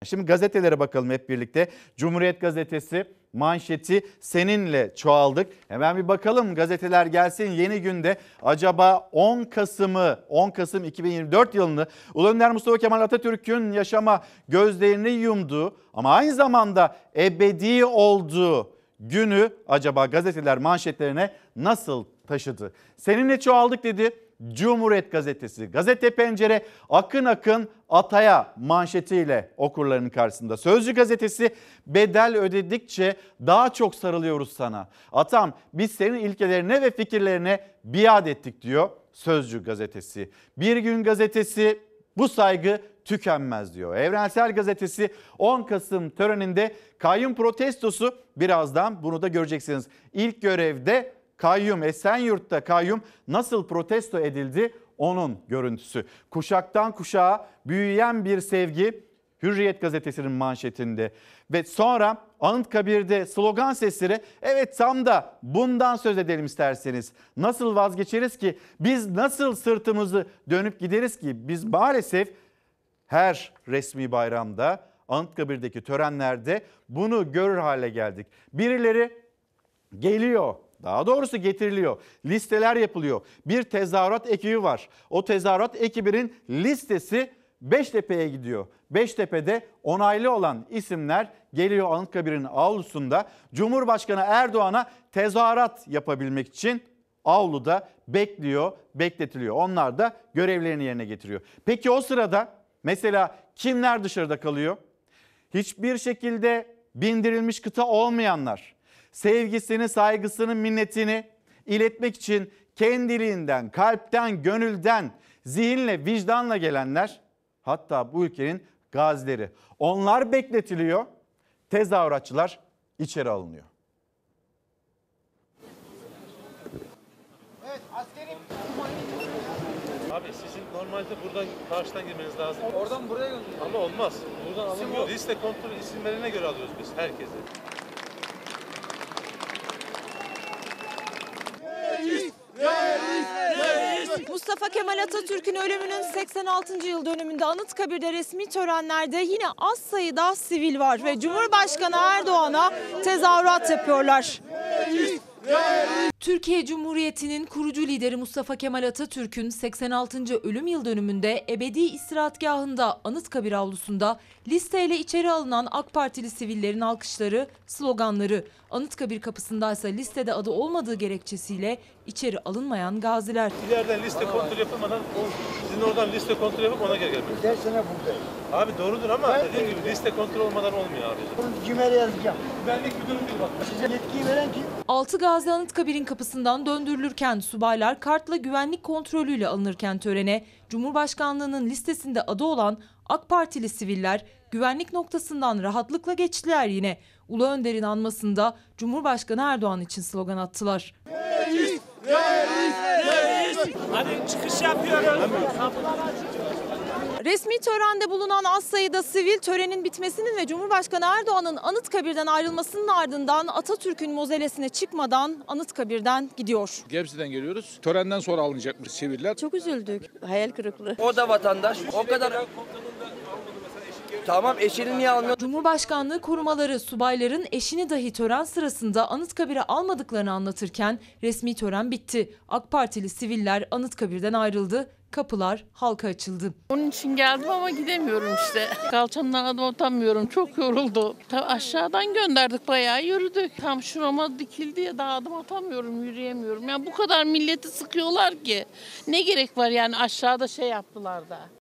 Şimdi gazetelere bakalım hep birlikte. Cumhuriyet Gazetesi manşeti seninle çoğaldık. Hemen bir bakalım, gazeteler gelsin. Yeni Günde acaba 10 Kasım 2024 yılını Ulu Önder Mustafa Kemal Atatürk'ün yaşama gözlerini yumduğu ama aynı zamanda ebedi olduğu günü acaba gazeteler manşetlerine nasıl taşıdı? Seninle çoğaldık dedi Cumhuriyet Gazetesi. Gazete Pencere akın akın ataya manşetiyle okurlarının karşısında. Sözcü Gazetesi bedel ödedikçe daha çok sarılıyoruz sana. Atam biz senin ilkelerine ve fikirlerine biat ettik diyor Sözcü Gazetesi. Bir Gün Gazetesi bu saygı tükenmez diyor. Evrensel Gazetesi 10 Kasım töreninde kayyum protestosu, birazdan bunu da göreceksiniz. İlk görevde kayyum, Esenyurt'ta kayyum nasıl protesto edildi onun görüntüsü. Kuşaktan kuşağa büyüyen bir sevgi Hürriyet Gazetesi'nin manşetinde. Ve sonra Anıtkabir'de slogan sesleri, evet tam da bundan söz edelim isterseniz. Nasıl vazgeçeriz ki, biz nasıl sırtımızı dönüp gideriz ki? Biz maalesef her resmi bayramda, Anıtkabir'deki törenlerde bunu görür hale geldik. Birileri geliyor, daha doğrusu getiriliyor, listeler yapılıyor. Bir tezahürat ekibi var. O tezahürat ekibinin listesi Beştepe'ye gidiyor. Beştepe'de onaylı olan isimler geliyor Anıtkabir'in avlusunda. Cumhurbaşkanı Erdoğan'a tezahürat yapabilmek için avluda bekletiliyor. Onlar da görevlerini yerine getiriyor. Peki o sırada mesela kimler dışarıda kalıyor? Hiçbir şekilde bindirilmiş kıta olmayanlar, sevgisini, saygısını, minnetini iletmek için kendiliğinden, kalpten, gönülden, zihinle, vicdanla gelenler, hatta bu ülkenin gazileri. Onlar bekletiliyor, tezahüratçılar içeri alınıyor. Evet, askerim. Abi sizin normalde buradan karşıdan girmeniz lazım. Oradan buraya gönderiyor. Ama olmaz. Buradan alınmıyor. Liste kontrol isimlerine göre alıyoruz biz herkese. Mustafa Kemal Atatürk'ün ölümünün 86. yıl dönümünde Anıtkabir'de resmi törenlerde yine az sayıda sivil var ve Cumhurbaşkanı Erdoğan'a tezahürat yapıyorlar. Türkiye Cumhuriyeti'nin kurucu lideri Mustafa Kemal Atatürk'ün 86. ölüm yıl dönümünde ebedi istirahatgahında Anıtkabir avlusunda listeyle içeri alınan AK Partili sivillerin alkışları, sloganları, Anıtkabir kapısındaysa listede adı olmadığı gerekçesiyle içeri alınmayan gaziler. İleriden liste kontrol yapılmadan sizin oradan liste kontrol yapıp ona geri gelmeniz. Her sene buradayım. Abi doğrudur ama dediğim gibi liste kontrol olmadan olmuyor abi. Bunu CİMER'e yazacağım. Güvenlik müdürü değil bak. Size yetkiyi veren kim? 6 gazi Anıtkabir'in kapısından döndürülürken subaylar kartla güvenlik kontrolüyle alınırken törene Cumhurbaşkanlığının listesinde adı olan AK Partili siviller güvenlik noktasından rahatlıkla geçtiler yine. Ulu Önder'in anmasında Cumhurbaşkanı Erdoğan için slogan attılar. Reis! Hadi çıkış yapıyoruz. Resmi törende bulunan az sayıda sivil törenin bitmesinin ve Cumhurbaşkanı Erdoğan'ın Anıtkabir'den ayrılmasının ardından Atatürk'ün mozelesine çıkmadan Anıtkabir'den gidiyor. Gebze'den geliyoruz. Törenden sonra alınacakmış siviller. Çok üzüldük. Hayal kırıklığı. O da vatandaş. O kadar. Tamam, eşini niye almıyor? Cumhurbaşkanlığı korumaları subayların eşini dahi tören sırasında Anıtkabir'e almadıklarını anlatırken resmi tören bitti. AK Partili siviller Anıtkabir'den ayrıldı. Kapılar halka açıldı. Onun için geldim ama gidemiyorum işte. Kalçamdan adım atamıyorum. Çok yoruldu. Aşağıdan gönderdik, bayağı yürüdük. Tam şurama dikildi ya, daha adım atamıyorum, yürüyemiyorum. Yani bu kadar milleti sıkıyorlar ki. Ne gerek var yani, aşağıda şey yaptılar da.